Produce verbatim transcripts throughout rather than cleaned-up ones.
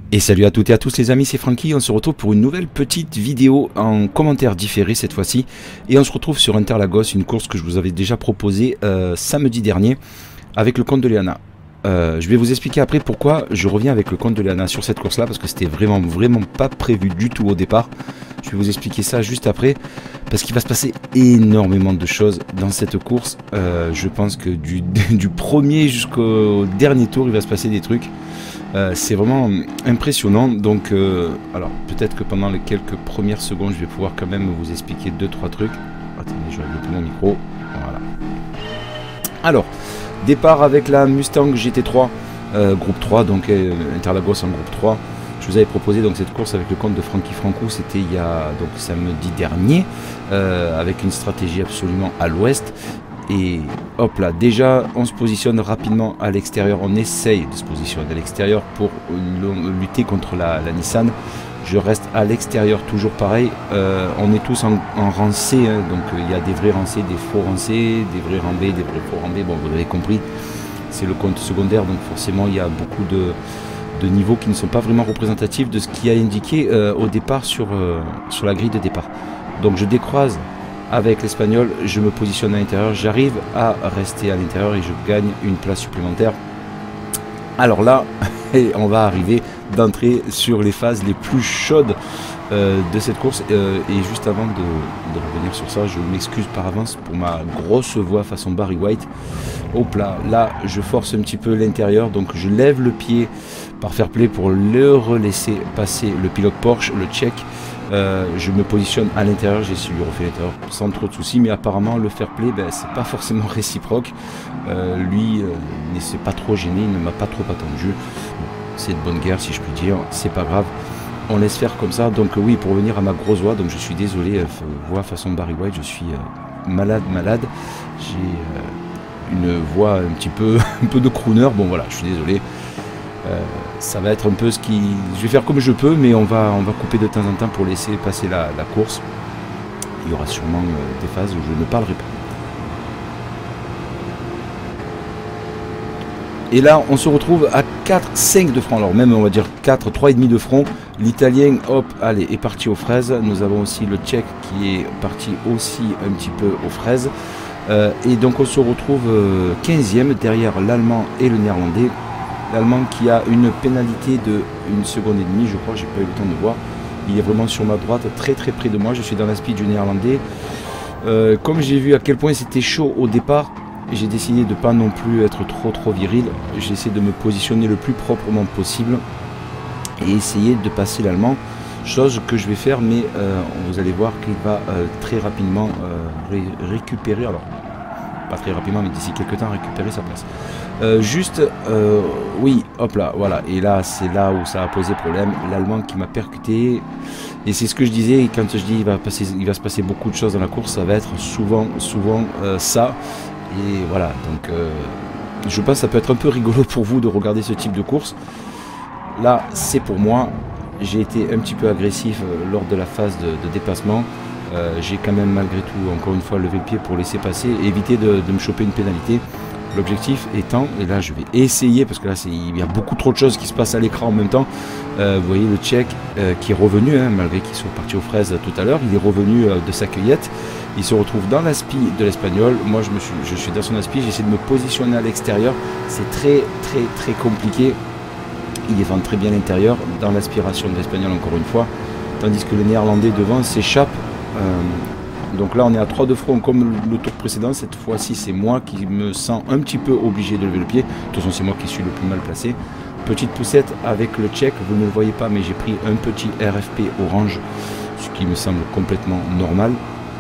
Et salut à toutes et à tous les amis, c'est Francky, on se retrouve pour une nouvelle petite vidéo en commentaire différé cette fois-ci. Et on se retrouve sur Interlagos, une course que je vous avais déjà proposée euh, samedi dernier avec le Comte de Leana. Euh, je vais vous expliquer après pourquoi je reviens avec le Comte de Leana sur cette course-là, parce que c'était vraiment, vraiment pas prévu du tout au départ. Je vais vous expliquer ça juste après, parce qu'il va se passer énormément de choses dans cette course. Euh, je pense que du, du premier jusqu'au dernier tour, il va se passer des trucs. Euh, c'est vraiment impressionnant. Donc euh, alors peut-être que pendant les quelques premières secondes je vais pouvoir quand même vous expliquer deux trois trucs. Attendez, je vais régler mon micro. Voilà. Alors départ avec la Mustang G T trois euh, groupe trois, donc euh, Interlagos en groupe trois. Je vous avais proposé donc cette course avec le compte de Francky Franco, c'était il y a donc samedi dernier, euh, avec une stratégie absolument à l'ouest. Et hop là, déjà on se positionne rapidement à l'extérieur, on essaye de se positionner à l'extérieur pour lutter contre la, la Nissan. Je reste à l'extérieur, toujours pareil, euh, on est tous en, en rang C, hein, donc il euh, y a des vrais rangs C, des faux rangs C, des vrais rangs B, des vrais faux rangs B, bon vous avez compris, c'est le compte secondaire, donc forcément il y a beaucoup de, de niveaux qui ne sont pas vraiment représentatifs de ce qui a indiqué euh, au départ sur, euh, sur la grille de départ. Donc je décroise avec l'Espagnol, je me positionne à l'intérieur, j'arrive à rester à l'intérieur et je gagne une place supplémentaire. Alors là, on va arriver d'entrer sur les phases les plus chaudes euh, de cette course. Euh, et juste avant de, de revenir sur ça, je m'excuse par avance pour ma grosse voix façon Barry White. Hop là, là je force un petit peu l'intérieur, donc je lève le pied par fair play pour le relaisser passer le pilote Porsche, le tchèque. Euh, je me positionne à l'intérieur, j'ai essayé de lui refaire l'intérieur sans trop de soucis, mais apparemment le fair play, ben, c'est pas forcément réciproque. Euh, lui, euh, ne s'est pas trop gêné, il ne m'a pas trop attendu. Bon, c'est de bonne guerre si je puis dire, c'est pas grave. On laisse faire comme ça. Donc oui, pour revenir à ma grosse voix, donc je suis désolé, euh, voix façon Barry White, je suis euh, malade, malade. J'ai euh, une voix un petit peu, un peu de crooner. Bon voilà, je suis désolé. Euh, ça va être un peu ce qui... Je vais faire comme je peux, mais on va, on va couper de temps en temps pour laisser passer la, la course. Il y aura sûrement euh, des phases où je ne parlerai pas. Et là, on se retrouve à quatre cinq de front. Alors même, on va dire quatre, trois virgule cinq de front. L'Italien, hop, allez, est parti aux fraises. Nous avons aussi le Tchèque qui est parti aussi un petit peu aux fraises. Euh, et donc, on se retrouve euh, quinzième derrière l'Allemand et le Néerlandais. L'Allemand qui a une pénalité de une seconde et demie, je crois, j'ai pas eu le temps de voir. Il est vraiment sur ma droite, très très près de moi. Je suis dans la speed du Néerlandais. Euh, comme j'ai vu à quel point c'était chaud au départ, j'ai décidé de pas non plus être trop trop viril. J'essaie de me positionner le plus proprement possible et essayer de passer l'Allemand. Chose que je vais faire, mais euh, vous allez voir qu'il va euh, très rapidement euh, ré récupérer. Alors, pas très rapidement, mais d'ici quelques temps, récupérer sa place. Euh, juste, euh, oui, hop là, voilà. Et là, c'est là où ça a posé problème. L'Allemand qui m'a percuté. Et c'est ce que je disais, quand je dis il va, passer, il va se passer beaucoup de choses dans la course, ça va être souvent, souvent euh, ça. Et voilà, donc euh, je pense que ça peut être un peu rigolo pour vous de regarder ce type de course. Là, c'est pour moi. J'ai été un petit peu agressif euh, lors de la phase de, de dépassement. Euh, j'ai quand même malgré tout encore une fois levé le pied pour laisser passer, éviter de, de me choper une pénalité. L'objectif étant, et là je vais essayer parce que là il y a beaucoup trop de choses qui se passent à l'écran en même temps. Euh, vous voyez le Tchèque euh, qui est revenu, hein, malgré qu'il soit parti aux fraises tout à l'heure, il est revenu euh, de sa cueillette. Il se retrouve dans l'aspi de l'Espagnol. Moi je, me suis, je suis dans son aspi, j'essaie de me positionner à l'extérieur. C'est très très très compliqué. Il défend très bien l'intérieur dans l'aspiration de l'Espagnol encore une fois, tandis que le Néerlandais devant s'échappe. Euh, donc là on est à trois de front comme le tour précédent. Cette fois-ci c'est moi qui me sens un petit peu obligé de lever le pied. De toute façon c'est moi qui suis le plus mal placé. Petite poussette avec le Tchèque, vous ne le voyez pas mais j'ai pris un petit R F P orange, ce qui me semble complètement normal.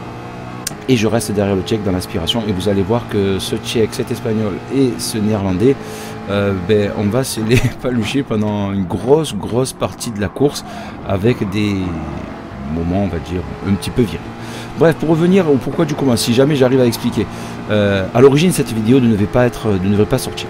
Et je reste derrière le Tchèque dans l'aspiration et vous allez voir que ce Tchèque, cet Espagnol et ce Néerlandais, euh, ben, on va se les palucher pendant une grosse grosse partie de la course avec des moment on va dire un petit peu viril. Bref, pour revenir au pourquoi du comment, si jamais j'arrive à expliquer, euh, à l'origine cette vidéo ne devait pas être, ne devrait pas sortir.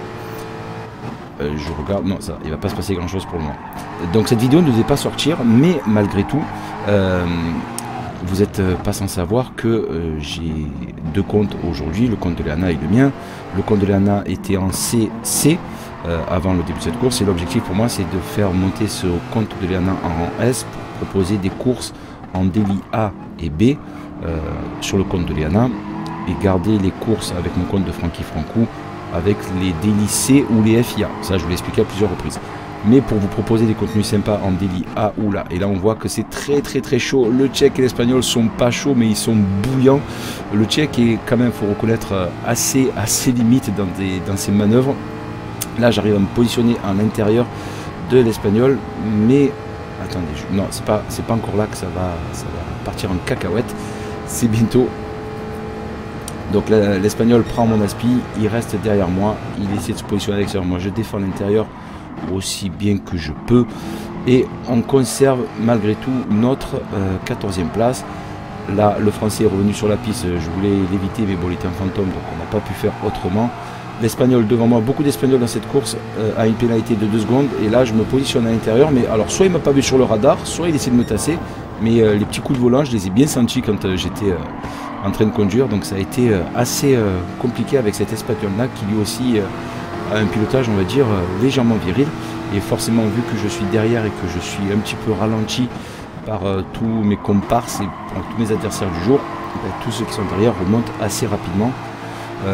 Euh, je regarde, non ça, il va pas se passer grand chose pour le moment. Donc cette vidéo ne devait pas sortir, mais malgré tout, euh, vous n'êtes pas sans savoir que euh, j'ai deux comptes aujourd'hui, le compte de Leana et le mien. Le compte de Leana était en C C. euh, avant le début de cette course. Et l'objectif pour moi, c'est de faire monter ce compte de Liana en rang S pour proposer des courses en délit A et B euh, sur le compte de Liana et garder les courses avec mon compte de Francky Francou avec les délits C ou les F I A. Ça, je vous l'ai expliqué à plusieurs reprises. Mais pour vous proposer des contenus sympas en délit A ou là. Et là, on voit que c'est très très très chaud. Le tchèque et l'espagnol sont pas chauds, mais ils sont bouillants. Le tchèque est quand même, faut reconnaître, assez assez limite dans, des, dans ses manœuvres. Là, j'arrive à me positionner à l'intérieur de l'espagnol, mais attendez, je, non, c'est pas c'est pas encore là que ça va ça va partir en cacahuète. C'est bientôt. Donc l'espagnol prend mon aspi, il reste derrière moi, il essaie de se positionner à l'extérieur. Moi, je défends l'intérieur aussi bien que je peux et on conserve malgré tout notre euh, quatorzième place. Là, le français est revenu sur la piste, je voulais l'éviter, mais bon, il était un fantôme, donc on n'a pas pu faire autrement. L'espagnol devant moi, beaucoup d'espagnols dans cette course, euh, a une pénalité de deux secondes, et là je me positionne à l'intérieur, mais alors soit il m'a pas vu sur le radar, soit il essaie de me tasser, mais euh, les petits coups de volant, je les ai bien sentis quand euh, j'étais euh, en train de conduire, donc ça a été euh, assez euh, compliqué avec cet espagnol là qui lui aussi euh, a un pilotage, on va dire, euh, légèrement viril, et forcément vu que je suis derrière et que je suis un petit peu ralenti par euh, tous mes comparses et par tous mes adversaires du jour, ben, tous ceux qui sont derrière remontent assez rapidement. Euh,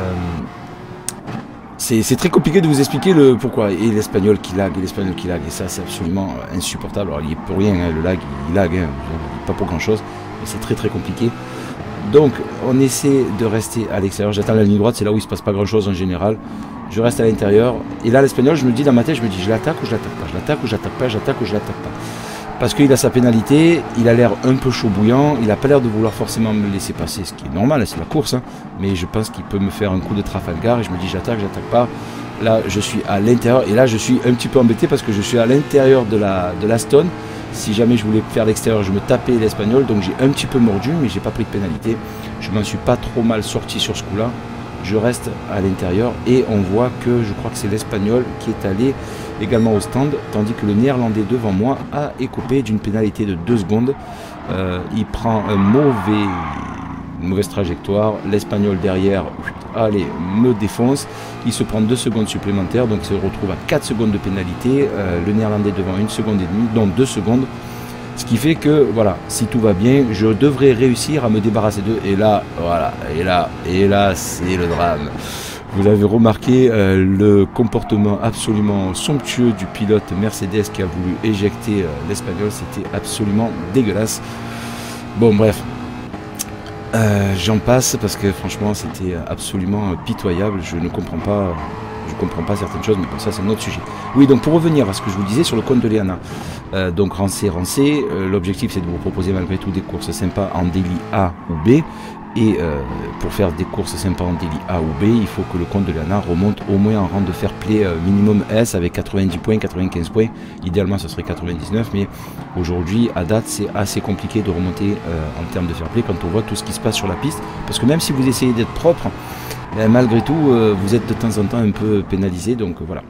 c'est très compliqué de vous expliquer le pourquoi. Et l'espagnol qui lag, et l'espagnol qui lag, et ça c'est absolument insupportable. Alors il est pour rien, hein, le lag, il lag, hein, pas pour grand chose, mais c'est très très compliqué. Donc on essaie de rester à l'extérieur, j'attends la ligne droite, c'est là où il se passe pas grand chose en général. Je reste à l'intérieur, et là l'espagnol, je me dis dans ma tête, je me dis je l'attaque ou je l'attaque pas, je l'attaque ou j'attaque pas, j'attaque ou je l'attaque pas. Parce qu'il a sa pénalité, il a l'air un peu chaud bouillant, il n'a pas l'air de vouloir forcément me laisser passer, ce qui est normal, c'est la course, hein, mais je pense qu'il peut me faire un coup de Trafalgar, et je me dis j'attaque, j'attaque pas. Là je suis à l'intérieur, et là je suis un petit peu embêté parce que je suis à l'intérieur de la, de la stone. Si jamais je voulais faire l'extérieur, je me tapais l'espagnol, donc j'ai un petit peu mordu, mais j'ai pas pris de pénalité. Je m'en suis pas trop mal sorti sur ce coup-là. Je reste à l'intérieur et on voit que je crois que c'est l'espagnol qui est allé également au stand, tandis que le néerlandais devant moi a écopé d'une pénalité de deux secondes. Euh, il prend un mauvais, une mauvaise trajectoire, l'espagnol derrière, allez, me défonce, il se prend deux secondes supplémentaires, donc il se retrouve à quatre secondes de pénalité, euh, le néerlandais devant une seconde et demie, donc deux secondes. Ce qui fait que, voilà, si tout va bien, je devrais réussir à me débarrasser d'eux. Et là, voilà, et là, et là, c'est le drame. Vous avez remarqué euh, le comportement absolument somptueux du pilote Mercedes qui a voulu éjecter euh, l'espagnol. C'était absolument dégueulasse. Bon, bref. Euh, J'en passe parce que franchement, c'était absolument pitoyable. Je ne comprends pas... Je ne comprends pas certaines choses, mais bon, ça c'est un autre sujet. Oui, donc pour revenir à ce que je vous disais sur le compte de Liana, euh, donc rancé, rancé, euh, l'objectif c'est de vous proposer malgré tout des courses sympas en délit A ou B, et euh, pour faire des courses sympas en délit A ou B, il faut que le compte de Liana remonte au moins en rang de fair play euh, minimum S avec quatre-vingt-dix points, quatre-vingt-quinze points, idéalement ce serait quatre-vingt-dix-neuf, mais aujourd'hui, à date, c'est assez compliqué de remonter euh, en termes de fair play quand on voit tout ce qui se passe sur la piste, parce que même si vous essayez d'être propre, ben, malgré tout, euh, vous êtes de temps en temps un peu pénalisé, donc euh, voilà.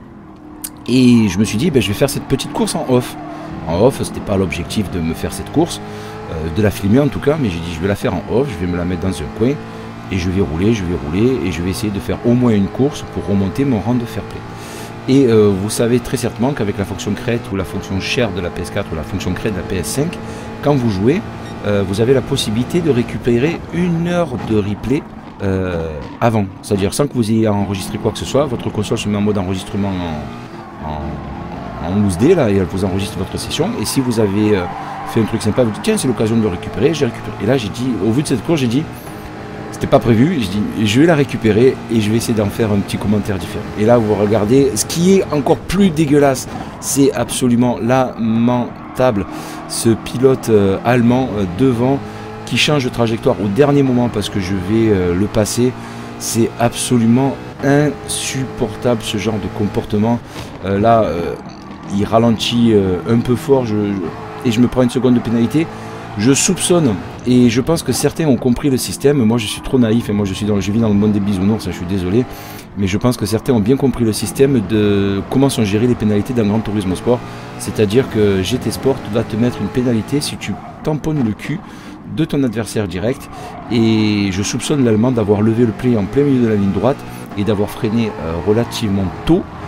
Et je me suis dit, ben, je vais faire cette petite course en off. En off, c'était pas l'objectif de me faire cette course, euh, de la filmer en tout cas, mais j'ai dit, je vais la faire en off, je vais me la mettre dans un coin, et je vais rouler, je vais rouler, et je vais essayer de faire au moins une course pour remonter mon rang de fair play. Et euh, vous savez très certainement qu'avec la fonction crête ou la fonction share de la P S quatre ou la fonction crête de la P S cinq, quand vous jouez, euh, vous avez la possibilité de récupérer une heure de replay Euh, avant, c'est-à-dire sans que vous ayez enregistré quoi que ce soit, votre console se met en mode enregistrement en, en, en loose D là, et elle vous enregistre votre session, et si vous avez euh, fait un truc sympa, vous dites tiens c'est l'occasion de le récupérer, j'ai récupéré, et là j'ai dit, au vu de cette course, j'ai dit c'était pas prévu, je dis je vais la récupérer et je vais essayer d'en faire un petit commentaire différent. Et là vous regardez, ce qui est encore plus dégueulasse, c'est absolument lamentable, ce pilote euh, allemand euh, devant qui change de trajectoire au dernier moment parce que je vais euh, le passer. C'est absolument insupportable ce genre de comportement. Euh, là, euh, il ralentit euh, un peu fort je, je, et je me prends une seconde de pénalité. Je soupçonne, et je pense que certains ont compris le système. Moi, je suis trop naïf, et moi, je, suis dans, je vis dans le monde des bisounours, ça, je suis désolé. Mais je pense que certains ont bien compris le système de comment sont gérées les pénalités dans le Gran Turismo Sport. C'est-à-dire que G T Sport va te mettre une pénalité si tu tamponnes le cul de ton adversaire direct, et je soupçonne l'Allemand d'avoir levé le play en plein milieu de la ligne droite et d'avoir freiné euh, relativement tôt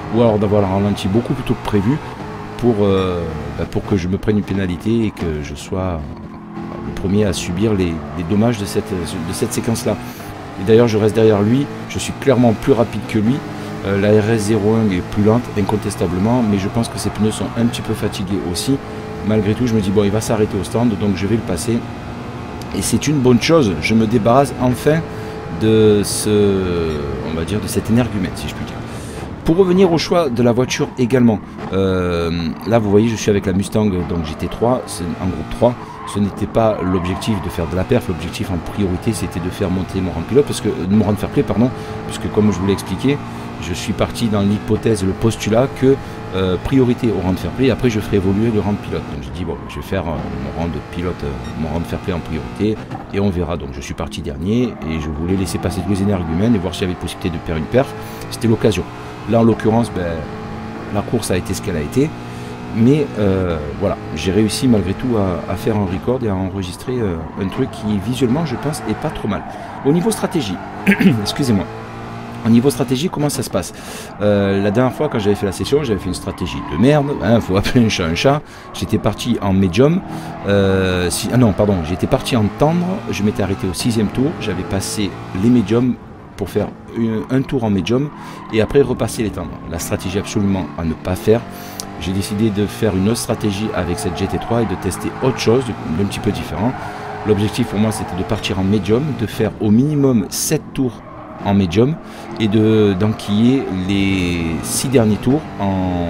ou alors d'avoir ralenti beaucoup plus tôt que prévu pour, euh, bah, pour que je me prenne une pénalité et que je sois le premier à subir les, les dommages de cette, de cette séquence-là. Et d'ailleurs, je reste derrière lui, je suis clairement plus rapide que lui. Euh, la R S zéro un est plus lente, incontestablement, mais je pense que ses pneus sont un petit peu fatigués aussi. Malgré tout, je me dis, bon, il va s'arrêter au stand, donc je vais le passer. Et c'est une bonne chose, je me débarrasse enfin de ce, on va dire, de cet énergumène, si je puis dire. Pour revenir au choix de la voiture également, euh, là vous voyez je suis avec la Mustang, donc G T trois, c'est en groupe trois. Ce n'était pas l'objectif de faire de la perf, l'objectif en priorité c'était de faire monter mon rang pilote, parce que mon rang de fair play, pardon, puisque comme je vous l'ai expliqué, je suis parti dans l'hypothèse, le postulat que euh, priorité au rang de fair play, après je ferai évoluer le rang de pilote. Donc j'ai dit bon, je vais faire euh, mon rang de pilote, euh, mon rang de fair play en priorité, et on verra. Donc je suis parti dernier, et je voulais laisser passer tous les énergumènes et voir s'il y avait possibilité de faire une perf. C'était l'occasion. Là en l'occurrence, ben, la course a été ce qu'elle a été, mais euh, voilà, j'ai réussi malgré tout à, à faire un record et à enregistrer euh, un truc qui visuellement je pense est pas trop mal. Au niveau stratégie, excusez-moi, au niveau stratégie comment ça se passe? euh, La dernière fois quand j'avais fait la session, j'avais fait une stratégie de merde, hein, faut appeler un chat un chat. J'étais parti en médium, euh, si, ah non pardon, j'étais parti en tendre, je m'étais arrêté au sixième tour, j'avais passé les médiums pour faire une, un tour en médium et après repasser les tendres. La stratégie absolument à ne pas faire. J'ai décidé de faire une autre stratégie avec cette G T trois et de tester autre chose, d'un petit peu différent. L'objectif pour moi c'était de partir en médium, de faire au minimum sept tours en médium et de d'enquiller les six derniers tours en,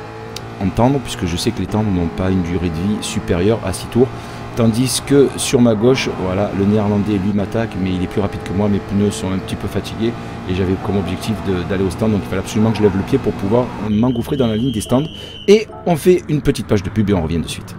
en tendre, puisque je sais que les tendres n'ont pas une durée de vie supérieure à six tours. Tandis que sur ma gauche, voilà, le néerlandais lui m'attaque, mais il est plus rapide que moi, mes pneus sont un petit peu fatigués et j'avais comme objectif d'aller au stand, donc il fallait absolument que je lève le pied pour pouvoir m'engouffrer dans la ligne des stands. Et on fait une petite page de pub et on revient de suite.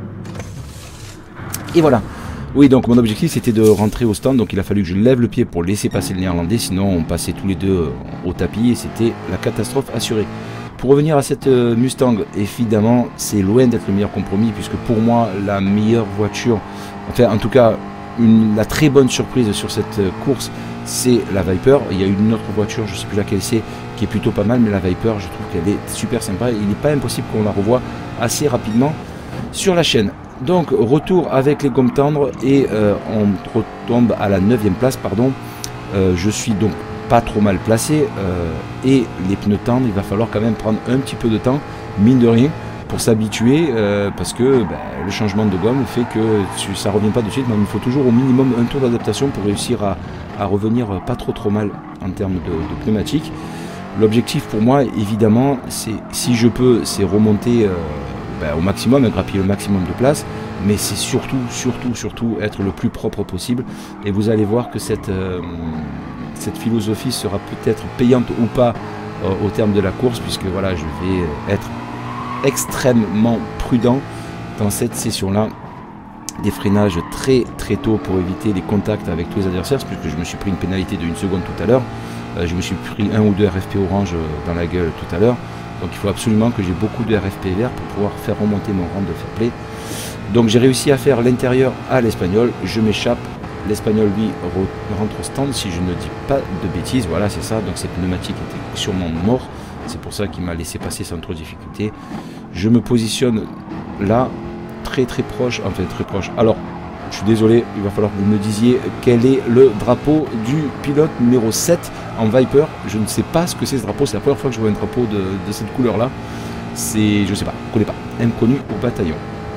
Et voilà. Oui, donc mon objectif c'était de rentrer au stand, donc il a fallu que je lève le pied pour laisser passer le néerlandais, sinon on passait tous les deux au tapis et c'était la catastrophe assurée. Pour revenir à cette Mustang, évidemment, c'est loin d'être le meilleur compromis, puisque pour moi, la meilleure voiture, enfin en tout cas, une, la très bonne surprise sur cette course, c'est la Viper. Il y a une autre voiture, je ne sais plus laquelle c'est, qui est plutôt pas mal, mais la Viper, je trouve qu'elle est super sympa. Il n'est pas impossible qu'on la revoie assez rapidement sur la chaîne. Donc, retour avec les gommes tendres, et euh, on retombe à la neuvième place, pardon. Euh, je suis donc pas trop mal placé, euh, et les pneus tendres, il va falloir quand même prendre un petit peu de temps, mine de rien, pour s'habituer, euh, parce que bah, le changement de gomme fait que ça revient pas de suite, mais il faut toujours au minimum un tour d'adaptation pour réussir à, à revenir pas trop trop mal en termes de, de pneumatique. L'objectif pour moi, évidemment, c'est, si je peux, c'est remonter euh, bah, au maximum, grappiller le maximum de place, mais c'est surtout, surtout, surtout être le plus propre possible, et vous allez voir que cette... Euh, cette philosophie sera peut-être payante ou pas euh, au terme de la course, puisque voilà, je vais être extrêmement prudent dans cette session là, des freinages très très tôt pour éviter les contacts avec tous les adversaires, puisque je me suis pris une pénalité de une seconde tout à l'heure, euh, je me suis pris un ou deux R F P orange dans la gueule tout à l'heure, donc il faut absolument que j'ai beaucoup de R F P vert pour pouvoir faire remonter mon rang de fair play. Donc j'ai réussi à faire l'intérieur à l'espagnol, je m'échappe. L'espagnol lui rentre au stand, si je ne dis pas de bêtises, voilà c'est ça, donc ces pneumatiques étaient sûrement morts, c'est pour ça qu'il m'a laissé passer sans trop de difficulté. Je me positionne là, très très proche, enfin très proche, alors je suis désolé, il va falloir que vous me disiez quel est le drapeau du pilote numéro sept en Viper. Je ne sais pas ce que c'est ce drapeau, c'est la première fois que je vois un drapeau de, de cette couleur là, c'est, je sais pas, je ne connais pas, inconnu au bataillon.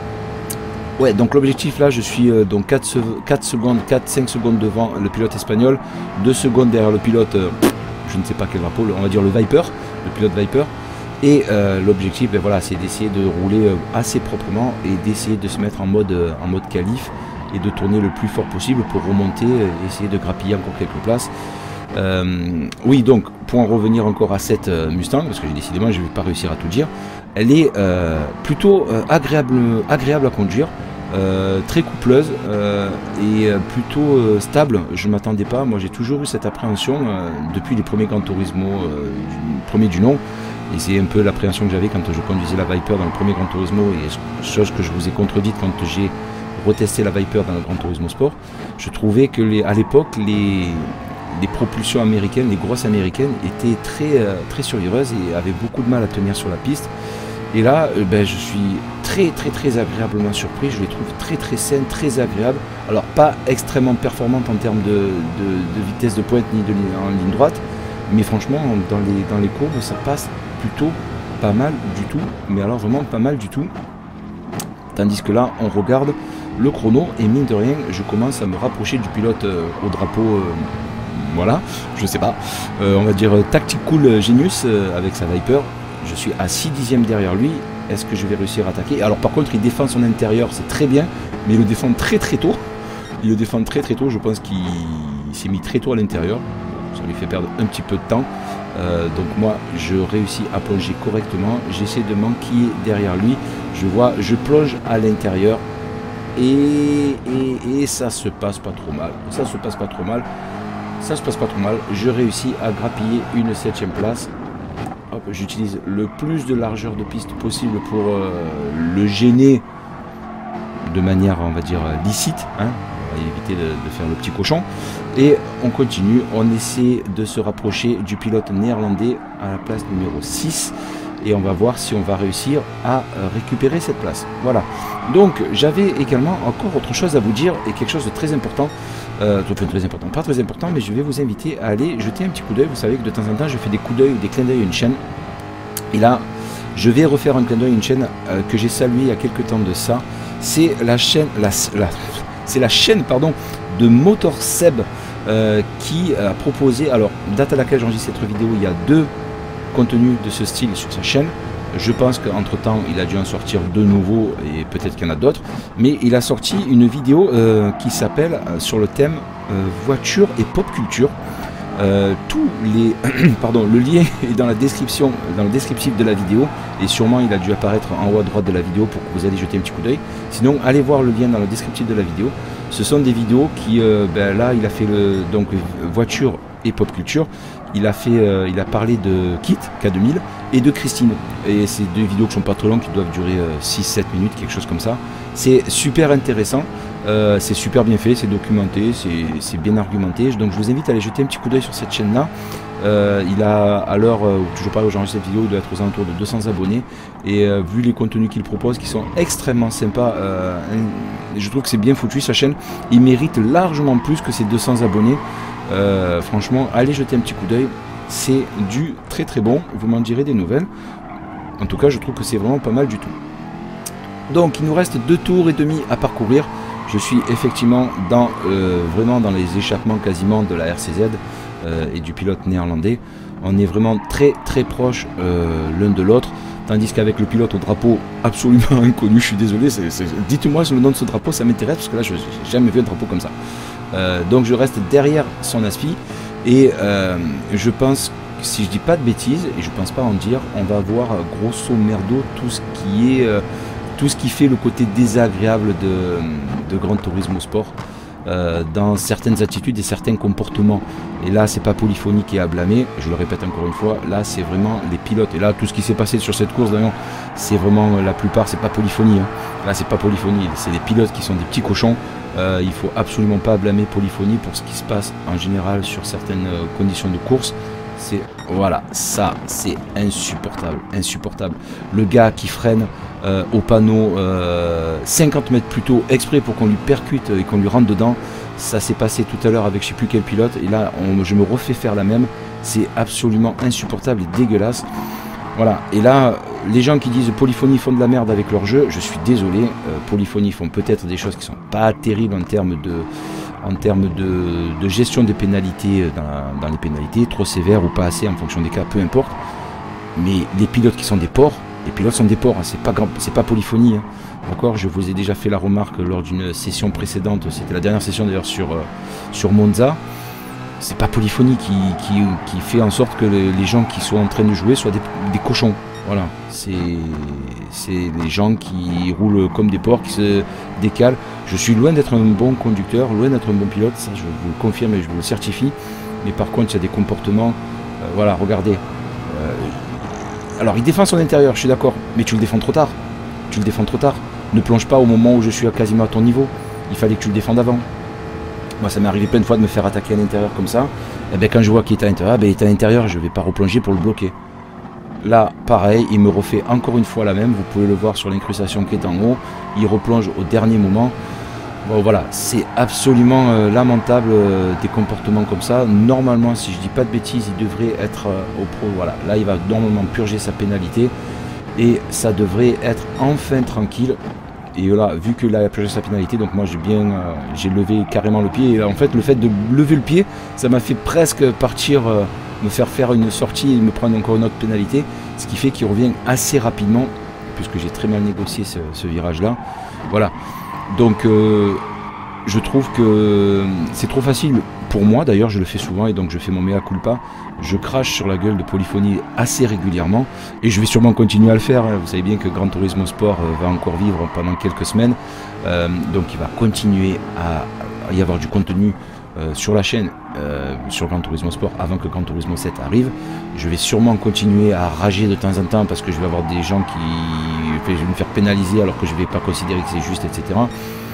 Ouais, donc l'objectif là, je suis euh, donc quatre secondes, quatre cinq secondes devant le pilote espagnol, deux secondes derrière le pilote, euh, je ne sais pas quel drapeau, on va dire le Viper, le pilote Viper. Et euh, l'objectif, ben voilà, c'est d'essayer de rouler euh, assez proprement et d'essayer de se mettre en mode, euh, en mode qualif et de tourner le plus fort possible pour remonter et essayer de grappiller encore quelques places. Euh, oui, donc pour en revenir encore à cette euh, Mustang, parce que décidément je ne vais pas réussir à tout dire, elle est euh, plutôt euh, agréable, agréable à conduire, euh, très coupleuse euh, et euh, plutôt euh, stable. Je ne m'attendais pas, moi j'ai toujours eu cette appréhension euh, depuis les premiers Gran Turismo, euh, du, premier du nom, et c'est un peu l'appréhension que j'avais quand je conduisais la Viper dans le premier Gran Turismo, et chose que je vous ai contredite quand j'ai retesté la Viper dans le Gran Turismo Sport. Je trouvais que les, à l'époque les les propulsions américaines, les grosses américaines, étaient très, euh, très surviveuses et avaient beaucoup de mal à tenir sur la piste. Et là, euh, ben, je suis très très très agréablement surpris, je les trouve très très saines, très agréables. Alors pas extrêmement performantes en termes de, de, de vitesse de pointe ni de ligne, en ligne droite, mais franchement dans les, dans les courbes ça passe plutôt pas mal du tout, mais alors vraiment pas mal du tout. Tandis que là on regarde le chrono et mine de rien je commence à me rapprocher du pilote euh, au drapeau, euh, voilà, je sais pas, euh, on va dire Tactical Genius euh, avec sa Viper. Je suis à six dixièmes derrière lui. Est-ce que je vais réussir à attaquer? Alors par contre il défend son intérieur, c'est très bien, mais il le défend très très tôt. Il le défend très très tôt, je pense qu'il s'est mis très tôt à l'intérieur. Ça lui fait perdre un petit peu de temps. Euh, donc moi je réussis à plonger correctement. J'essaie de m'enquiller derrière lui. Je vois, je plonge à l'intérieur. Et, et, et ça se passe pas trop mal. Ça se passe pas trop mal. Ça se passe pas trop mal. Je réussis à grappiller une septième place. J'utilise le plus de largeur de piste possible pour euh, le gêner de manière, on va dire, licite, hein, on va éviter de, de faire le petit cochon. Et on continue, on essaie de se rapprocher du pilote néerlandais à la place numéro six. Et on va voir si on va réussir à récupérer cette place. Voilà. Donc j'avais également encore autre chose à vous dire et quelque chose de très important. Euh, enfin, très important, pas très important, mais je vais vous inviter à aller jeter un petit coup d'œil. Vous savez que de temps en temps je fais des coups d'œil, des clins d'œil à une chaîne. Et là, je vais refaire un clin d'œil à une chaîne euh, que j'ai saluée il y a quelques temps de ça. C'est la chaîne, la, la, c'est la chaîne pardon, de MotorSeb euh, qui a proposé, alors date à laquelle j'enregistre cette vidéo, il y a deux contenus de ce style sur sa chaîne. Je pense qu'entre temps il a dû en sortir de nouveaux et peut-être qu'il y en a d'autres, mais il a sorti une vidéo euh, qui s'appelle euh, sur le thème euh, voiture et pop culture. Euh, tous les pardon, le lien est dans la description, dans le descriptif de la vidéo, et sûrement il a dû apparaître en haut à droite de la vidéo pour que vous allez jeter un petit coup d'œil. Sinon allez voir le lien dans le descriptif de la vidéo. Ce sont des vidéos qui euh, ben là il a fait le donc voiture et pop culture. Il a fait, euh, il a parlé de Kit K deux mille et de Christine. Et c'est deux vidéos qui sont pas trop longues, qui doivent durer euh, six sept minutes, quelque chose comme ça. C'est super intéressant, euh, c'est super bien fait, c'est documenté, c'est bien argumenté. Donc je vous invite à aller jeter un petit coup d'œil sur cette chaîne-là. Euh, il a, à l'heure euh, où toujours pas où j'enregistre cette vidéo, il doit être aux alentours de deux cents abonnés. Et euh, vu les contenus qu'il propose, qui sont extrêmement sympas, euh, je trouve que c'est bien foutu sa chaîne. Il mérite largement plus que ses deux cents abonnés. Euh, franchement, allez jeter un petit coup d'œil, c'est du très très bon, vous m'en direz des nouvelles. En tout cas, je trouve que c'est vraiment pas mal du tout. Donc, il nous reste deux tours et demi à parcourir. Je suis effectivement dans euh, vraiment dans les échappements quasiment de la R C Z euh, et du pilote néerlandais. On est vraiment très très proche euh, l'un de l'autre. Tandis qu'avec le pilote au drapeau absolument inconnu, je suis désolé, dites-moi le nom de ce drapeau, ça m'intéresse parce que là, je n'ai jamais vu un drapeau comme ça. Euh, donc je reste derrière son aspi et euh, je pense, si je dis pas de bêtises, et je pense pas en dire, on va voir grosso merdo tout ce qui est, euh, tout ce qui fait le côté désagréable de, de Gran Turismo Sport. Euh, dans certaines attitudes et certains comportements, et là c'est pas Polyphony qui est à blâmer, je le répète encore une fois, là c'est vraiment les pilotes, et là tout ce qui s'est passé sur cette course d'ailleurs, c'est vraiment la plupart, c'est pas Polyphony, hein. Là c'est pas Polyphony, c'est les pilotes qui sont des petits cochons. Euh, il faut absolument pas blâmer Polyphony pour ce qui se passe en général sur certaines euh, conditions de course. C'est, voilà, ça c'est insupportable, insupportable. Le gars qui freine euh, au panneau euh, cinquante mètres plus tôt, exprès pour qu'on lui percute et qu'on lui rentre dedans. Ça s'est passé tout à l'heure avec je sais plus quel pilote, et là on, je me refais faire la même. C'est absolument insupportable et dégueulasse. Voilà, et là, les gens qui disent Polyphony font de la merde avec leur jeu, je suis désolé, euh, Polyphony font peut-être des choses qui sont pas terribles en termes de, en termes de, de gestion des pénalités dans, la, dans les pénalités, trop sévères ou pas assez en fonction des cas, peu importe. Mais les pilotes qui sont des porcs, les pilotes sont des porcs, hein, c'est pas grand, c'est pas Polyphony. Hein. Encore, je vous ai déjà fait la remarque lors d'une session précédente, c'était la dernière session d'ailleurs sur, euh, sur Monza. C'est pas Polyphony qui, qui, qui fait en sorte que les, les gens qui sont en train de jouer soient des, des cochons. Voilà, c'est les gens qui roulent comme des porcs, qui se décalent. Je suis loin d'être un bon conducteur, loin d'être un bon pilote, ça je vous le confirme et je vous le certifie. Mais par contre, il y a des comportements, euh, voilà, regardez. Euh, alors, il défend son intérieur, je suis d'accord, mais tu le défends trop tard. Tu le défends trop tard. Ne plonge pas au moment où je suis quasiment à ton niveau. Il fallait que tu le défendes avant. Moi, ça m'est arrivé plein de fois de me faire attaquer à l'intérieur comme ça. Et bien quand je vois qu'il est à l'intérieur, ben, il est à l'intérieur, je ne vais pas replonger pour le bloquer. Là, pareil, il me refait encore une fois la même. Vous pouvez le voir sur l'incrustation qui est en haut. Il replonge au dernier moment. Bon voilà, c'est absolument euh, lamentable euh, des comportements comme ça. Normalement, si je dis pas de bêtises, il devrait être euh, au pro. Voilà, là il va normalement purger sa pénalité et ça devrait être enfin tranquille. Et là, vu que là il a purgé sa pénalité, donc moi j'ai bien, euh, j'ai levé carrément le pied. Et en fait, le fait de lever le pied, ça m'a fait presque partir, euh, me faire faire une sortie et me prendre encore une autre pénalité, ce qui fait qu'il revient assez rapidement, puisque j'ai très mal négocié ce, ce virage-là. Voilà. Donc euh, je trouve que c'est trop facile pour moi, d'ailleurs je le fais souvent et donc je fais mon mea culpa. Je crache sur la gueule de Polyphonie assez régulièrement et je vais sûrement continuer à le faire. Vous savez bien que Gran Turismo Sport va encore vivre pendant quelques semaines, euh, donc il va continuer à y avoir du contenu euh, sur la chaîne, euh, sur Gran Turismo Sport avant que Gran Turismo sept arrive. Je vais sûrement continuer à rager de temps en temps parce que je vais avoir des gens qui... je vais me faire pénaliser alors que je ne vais pas considérer que c'est juste, et cetera.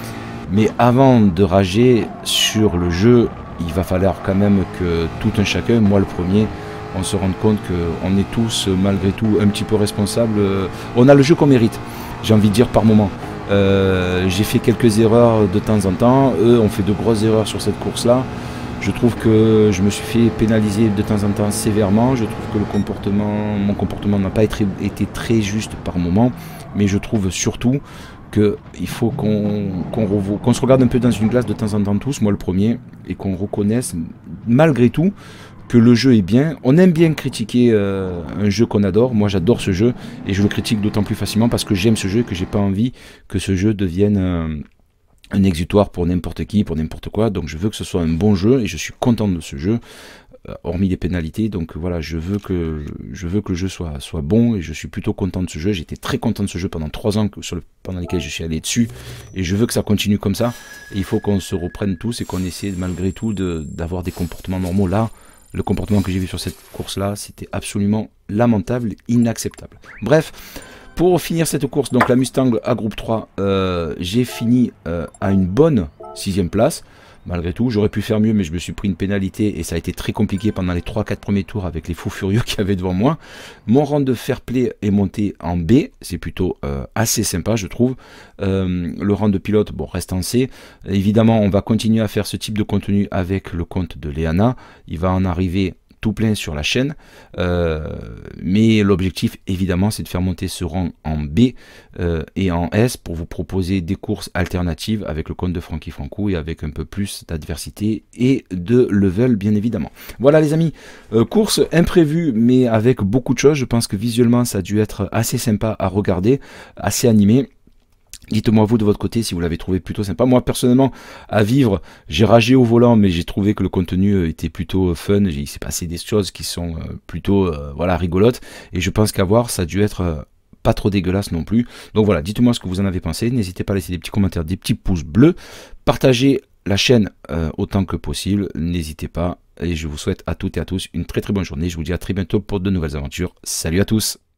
Mais avant de rager sur le jeu, il va falloir quand même que tout un chacun, moi le premier, on se rende compte qu'on est tous malgré tout un petit peu responsables. On a le jeu qu'on mérite, j'ai envie de dire par moment. Euh, j'ai fait quelques erreurs de temps en temps, eux ont fait de grosses erreurs sur cette course-là. Je trouve que je me suis fait pénaliser de temps en temps sévèrement. Je trouve que le comportement, mon comportement n'a pas été, été très juste par moment. Mais je trouve surtout qu'il faut qu'on qu'on qu'on se regarde un peu dans une glace de temps en temps tous, moi le premier, et qu'on reconnaisse malgré tout que le jeu est bien. On aime bien critiquer euh, un jeu qu'on adore. Moi j'adore ce jeu et je le critique d'autant plus facilement parce que j'aime ce jeu et que j'ai pas envie que ce jeu devienne... Euh, un exutoire pour n'importe qui, pour n'importe quoi. Donc je veux que ce soit un bon jeu et je suis content de ce jeu, euh, hormis les pénalités. Donc voilà, je veux que je veux que le jeu soit, soit bon et je suis plutôt content de ce jeu. J'étais très content de ce jeu pendant trois ans sur le, pendant lesquels je suis allé dessus et je veux que ça continue comme ça. Et il faut qu'on se reprenne tous et qu'on essaie malgré tout d'avoir des comportements normaux. Là, le comportement que j'ai vu sur cette course-là, c'était absolument lamentable, inacceptable. Bref. Pour finir cette course, donc la Mustang à groupe trois, euh, j'ai fini euh, à une bonne sixième place. Malgré tout, j'aurais pu faire mieux, mais je me suis pris une pénalité et ça a été très compliqué pendant les trois quatre premiers tours avec les fous furieux qu'il y avait devant moi. Mon rang de fair play est monté en B, c'est plutôt euh, assez sympa je trouve. Euh, le rang de pilote, bon, reste en C. Évidemment, on va continuer à faire ce type de contenu avec le compte de Léana. Il va en arriver tout plein sur la chaîne, euh, mais l'objectif évidemment c'est de faire monter ce rang en B euh, et en S pour vous proposer des courses alternatives avec le compte de Francky Franco et avec un peu plus d'adversité et de level bien évidemment. Voilà les amis, euh, course imprévue mais avec beaucoup de choses. Je pense que visuellement ça a dû être assez sympa à regarder, assez animé. Dites-moi vous de votre côté si vous l'avez trouvé plutôt sympa. Moi personnellement à vivre j'ai ragé au volant mais j'ai trouvé que le contenu était plutôt fun. Il s'est passé des choses qui sont plutôt euh, voilà, rigolotes et je pense qu'à voir ça a dû être euh, pas trop dégueulasse non plus. Donc voilà, dites-moi ce que vous en avez pensé. N'hésitez pas à laisser des petits commentaires, des petits pouces bleus. Partagez la chaîne euh, autant que possible. N'hésitez pas et je vous souhaite à toutes et à tous une très très bonne journée. Je vous dis à très bientôt pour de nouvelles aventures. Salut à tous.